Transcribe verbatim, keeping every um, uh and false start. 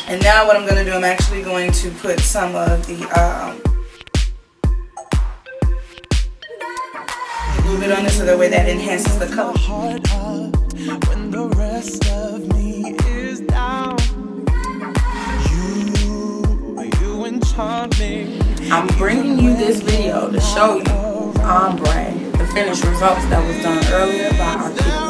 And now what I'm going to do, I'm actually going to put some of the um, a little bit on this so that way that enhances the color. When the rest of me is down, you, you enchant me. I'm bringing you this video to show you ombre, the finished results that was done earlier by our people.